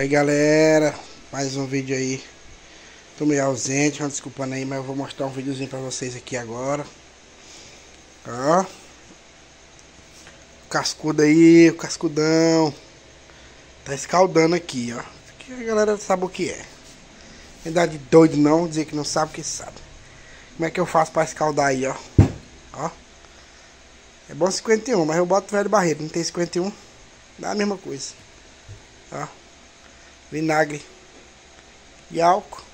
Aí galera, mais um vídeo aí. Tô meio ausente, desculpando aí, mas eu vou mostrar um videozinho pra vocês aqui agora. Ó, cascudo aí, o cascudão tá escaldando aqui, ó. Aqui a galera sabe o que é. Não dá de doido não, dizer que não sabe, que sabe. Como é que eu faço pra escaldar aí, ó? Ó, é bom 51, mas eu boto velho barreto, não tem 51, dá a mesma coisa. Ó, vinagre e álcool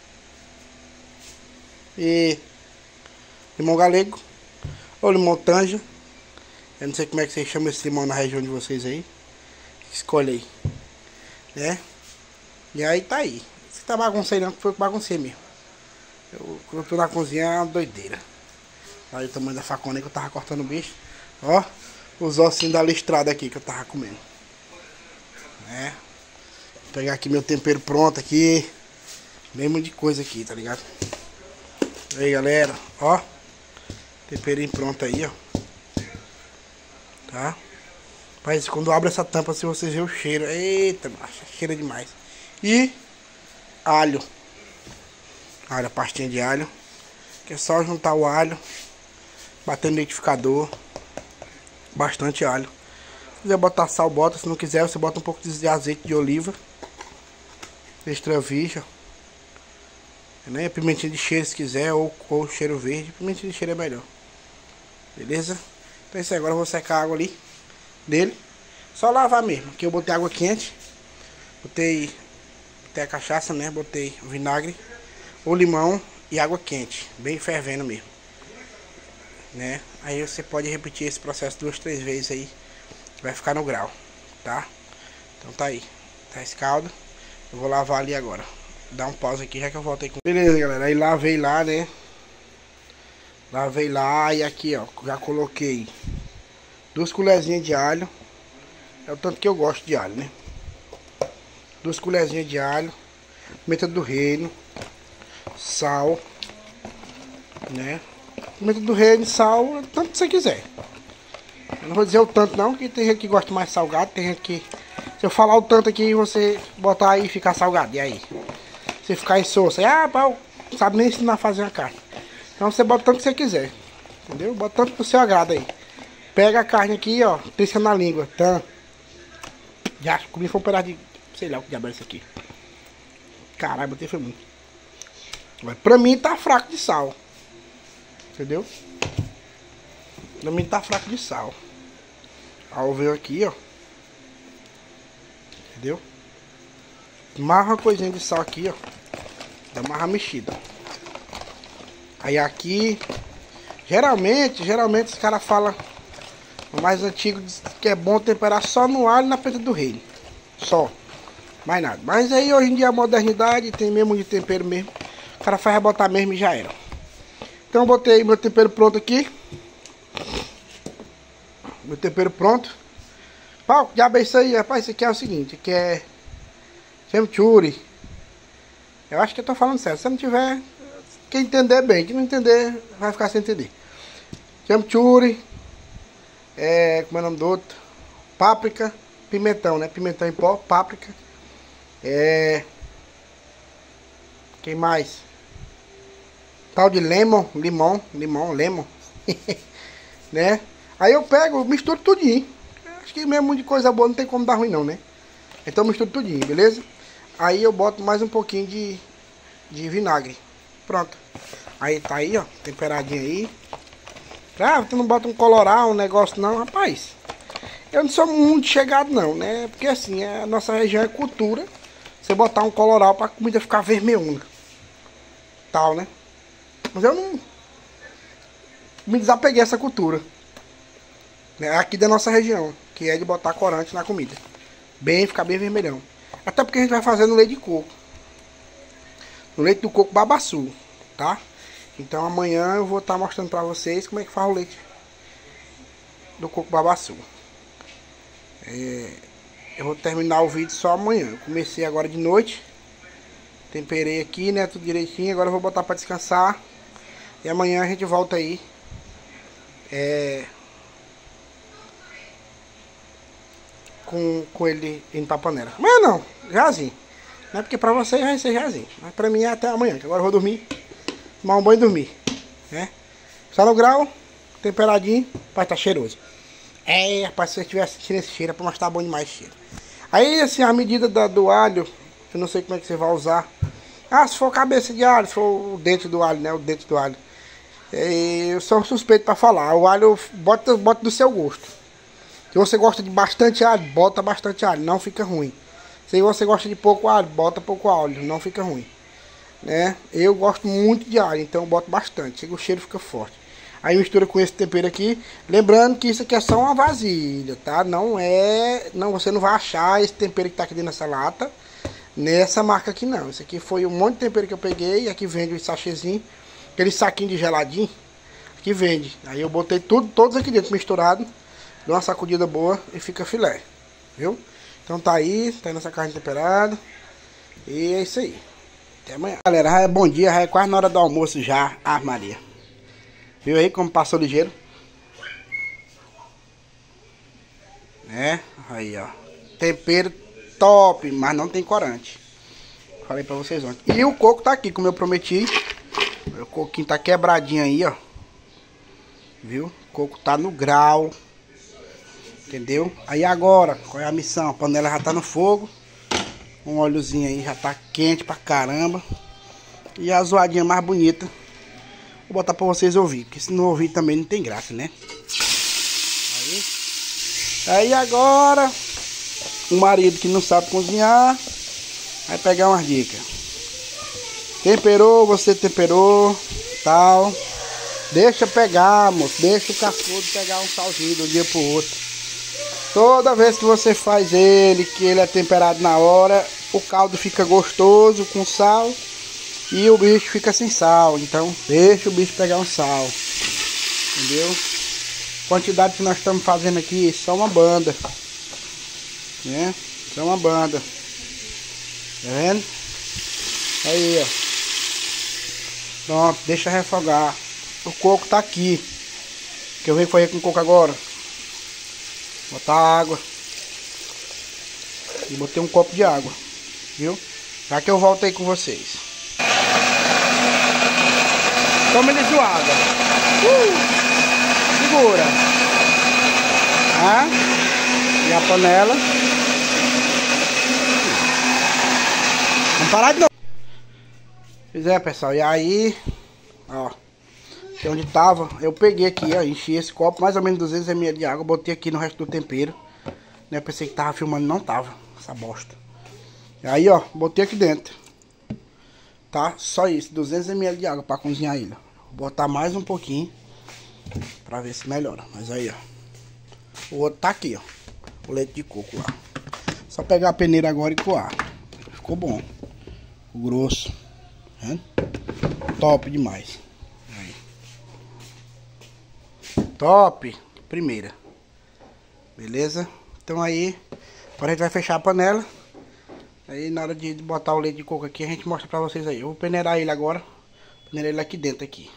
e limão galego ou limão tanja. Eu não sei como é que vocês chamam esse limão na região de vocês aí. Escolhe aí, né? E aí tá aí. Se tá baguncei não, foi baguncei mesmo. Quando eu tô na cozinha é uma doideira. Olha o tamanho da facona aí que eu tava cortando o bicho. Ó, os ossinhos da listrada aqui que eu tava comendo. Né? Vou pegar aqui meu tempero pronto aqui. Mesmo de coisa aqui, tá ligado? Aí galera, ó, temperinho pronto aí, ó. Tá? Mas quando abre essa tampa, se vocês verem o cheiro, eita, macho, cheira demais. E alho, a pastinha de alho, que é só juntar o alho, bater no liquidificador, bastante alho. Se quiser botar sal, bota. Se não quiser, você bota um pouco de azeite de oliva extra virgem, né? Pimentinha de cheiro se quiser, ou cheiro verde. Pimentinha de cheiro é melhor, beleza? Então é isso aí. Agora eu vou secar a água ali dele, só lavar mesmo, que eu botei água quente, botei a cachaça, né? Botei vinagre, o limão e água quente, bem fervendo mesmo, né? Aí você pode repetir esse processo 2, 3 vezes aí, vai ficar no grau, tá? Então tá aí, tá esse caldo. Eu vou lavar ali agora. Dá um pause aqui já que eu voltei com... Beleza, galera, aí lavei lá, né? Lavei lá e aqui, ó, já coloquei 2 colherzinhas de alho. É o tanto que eu gosto de alho, né? 2 colherzinhas de alho, pimenta do reino, sal, né? Pimenta do reino, sal, tanto que você quiser. Eu não vou dizer o tanto não, que tem gente que gosta mais salgado, tem gente que... Se eu falar o tanto aqui, você botar aí e ficar salgado, e aí? Você ficar insosso, pau, sabe nem ensinar a fazer uma carne. Então você bota o tanto que você quiser, entendeu? Bota tanto pro seu agrado aí. Pega a carne aqui, ó, trisca na língua, tá? Já comi foi um pedaço de... sei lá o que diabo é isso aqui. Caralho, botei foi muito. Mas pra mim tá fraco de sal, entendeu? Pra mim tá fraco de sal. Aí veio aqui, ó. Entendeu? Amarra uma coisinha de sal aqui, ó. Dá uma mexida. Aí aqui, geralmente os caras falam, o mais antigo diz que é bom temperar só no alho e na pimenta do reino. Só. Mais nada. Mas aí hoje em dia a modernidade tem mesmo de tempero mesmo. O cara faz botar mesmo e já era. Então eu botei meu tempero pronto aqui. Meu tempero pronto. Pau, que diabo é isso aí, rapaz? Isso aqui é o seguinte, que é chimichurri. Eu acho que eu tô falando certo. Se não tiver, quem entender bem, quem não entender, vai ficar sem entender. Chimichurri, como é o nome do outro? Páprica, pimentão, né? Pimentão em pó, páprica. Quem mais? Tal de lemon, né? Aí eu pego, misturo tudinho. Acho que mesmo de coisa boa não tem como dar ruim não, né? Então eu misturo tudinho, beleza? Aí eu boto mais um pouquinho de vinagre. Pronto. Aí tá aí, ó, temperadinho aí. Tu não bota um coloral, um negócio não, rapaz. Eu não sou muito chegado não, né? Porque assim, a nossa região é cultura. Você botar um coloral pra comida ficar vermelhona. Tal, né? Mas eu não me desapeguei dessa cultura. É aqui da nossa região, que é de botar corante na comida. Ficar bem vermelhão. Até porque a gente vai fazer no leite de coco. No leite do coco babaçu, tá? Então amanhã eu vou estar mostrando pra vocês como é que faz o leite do coco babaçu. Eu vou terminar o vídeo só amanhã. Eu comecei agora de noite. Temperei aqui, né? Tudo direitinho. Agora eu vou botar pra descansar. E amanhã a gente volta aí. Com ele indo pra panela. Mas não, já assim. Não é porque pra vocês vai ser jazinho. Mas pra mim é até amanhã, que agora eu vou dormir. Tomar um banho e dormir. Né? Só no grau, temperadinho, vai estar cheiroso. É, rapaz, se você estiver sentindo esse cheiro, é pra nós tá bom demais esse cheiro. Aí, assim, a medida do alho, eu não sei como é que você vai usar. Ah, se for cabeça de alho, se for o dente do alho, né? O dente do alho. Eu sou suspeito pra falar. O alho, bota do seu gosto. Se você gosta de bastante alho, bota bastante alho, não fica ruim. Se você gosta de pouco alho, bota pouco alho, não fica ruim. Né? Eu gosto muito de alho, então eu boto bastante, o cheiro fica forte. Aí mistura com esse tempero aqui, lembrando que isso aqui é só uma vasilha, tá? Não é, não, você não vai achar esse tempero que tá aqui dentro dessa lata nessa marca aqui não. Isso aqui foi um monte de tempero que eu peguei, aqui vende um sachêzinho, aquele saquinho de geladinho, que vende. Aí eu botei todos aqui dentro misturado, dou uma sacudida boa e fica filé, viu? Então tá aí nossa carne temperada e é isso aí. Até amanhã. Galera, já é bom dia, já é quase na hora do almoço já. Ah, Maria. Viu aí como passou ligeiro? Né? Aí, ó. Tempero top, mas não tem corante. Falei pra vocês ontem. E o coco tá aqui, como eu prometi. O coquinho tá quebradinho aí, ó. Viu? O coco tá no grau. Entendeu? Aí agora, qual é a missão? A panela já tá no fogo. Um óleozinho aí já tá quente pra caramba. E a zoadinha mais bonita vou botar pra vocês ouvir, porque se não ouvir também não tem graça, né? Aí agora o marido que não sabe cozinhar vai pegar umas dicas. Temperou, você temperou, tal. Deixa pegar, moço. Deixa o cascudo pegar um salzinho de um dia pro outro. Toda vez que você faz ele, que ele é temperado na hora, o caldo fica gostoso com sal e o bicho fica sem sal. Então deixa o bicho pegar um sal, entendeu? Quantidade que nós estamos fazendo aqui, só uma banda, né? Só uma banda, tá vendo? Aí, ó. Pronto, deixa refogar. O coco tá aqui. Que eu venho fazer com o coco agora. Botar água. E botei um copo de água, viu? Já que eu volto aí com vocês. Toma ele zoada. Segura. Ah, e a panela. Vamos parar de novo. Pois é, pessoal. E aí, ó. Que onde tava, eu peguei aqui, ó. Enchi esse copo, mais ou menos 200 ml de água. Botei aqui no resto do tempero. Né, pensei que tava filmando, não tava. Essa bosta. Aí, ó, botei aqui dentro. Tá? Só isso, 200 ml de água pra cozinhar ele. Vou botar mais um pouquinho pra ver se melhora. Mas aí, ó. O outro tá aqui, ó. O leite de coco lá. Só pegar a peneira agora e coar. Ficou bom. O grosso. Né? Top demais. Aí. Top. Primeira. Beleza? Então aí, agora a gente vai fechar a panela. Aí na hora de botar o leite de coco aqui, a gente mostra pra vocês aí. Eu vou peneirar ele agora. Peneirar ele aqui dentro aqui.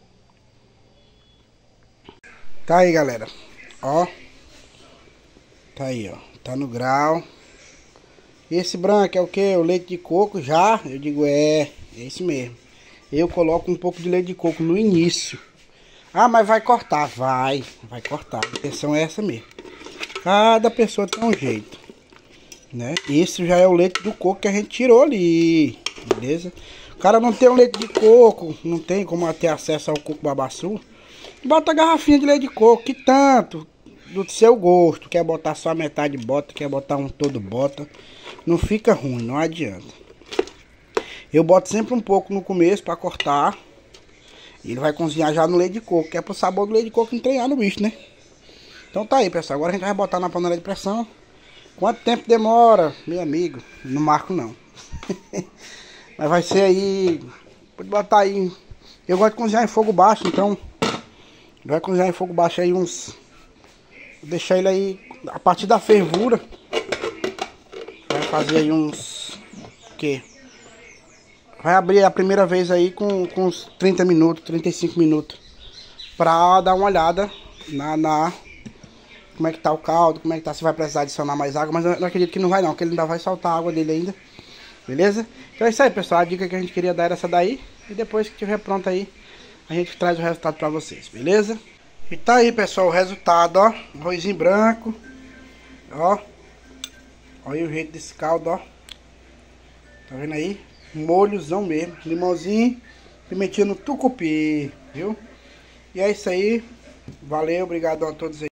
Tá aí, galera. Ó. Tá aí, ó. Tá no grau. Esse branco é o que? O leite de coco já? Eu digo, é esse mesmo. Eu coloco um pouco de leite de coco no início. Ah, mas vai cortar. Vai cortar. A intenção é essa mesmo. Cada pessoa tem um jeito, né? Esse já é o leite do coco que a gente tirou ali, beleza? O cara não tem um leite de coco, não tem como ter acesso ao coco babaçu. Bota a garrafinha de leite de coco, que tanto, do seu gosto. Quer botar só a metade, bota. Quer botar um todo, bota. Não fica ruim, não adianta. Eu boto sempre um pouco no começo para cortar. E ele vai cozinhar já no leite de coco, que é pro sabor do leite de coco entranhar no bicho, né? Então tá aí, pessoal. Agora a gente vai botar na panela de pressão. Quanto tempo demora, meu amigo? Não marco não. Mas vai ser aí. Pode botar aí. Eu gosto de cozinhar em fogo baixo, então vai cozinhar em fogo baixo aí uns. Vou deixar ele aí a partir da fervura. Vai fazer aí uns. O quê? Vai abrir a primeira vez aí com uns 30 minutos, 35 minutos. Pra dar uma olhada como é que tá o caldo, como é que tá, se vai precisar adicionar mais água, mas eu acredito que não vai não, que ele ainda vai soltar a água dele ainda. Beleza? Então é isso aí, pessoal. A dica que a gente queria dar era essa daí. E depois que estiver pronto aí, a gente traz o resultado pra vocês, beleza? E tá aí, pessoal, o resultado, ó. Arrozinho branco. Ó. Olha o jeito desse caldo, ó. Tá vendo aí? Molhozão mesmo. Limãozinho, pimentinha no tucupi, viu? E é isso aí. Valeu, obrigado a todos aí.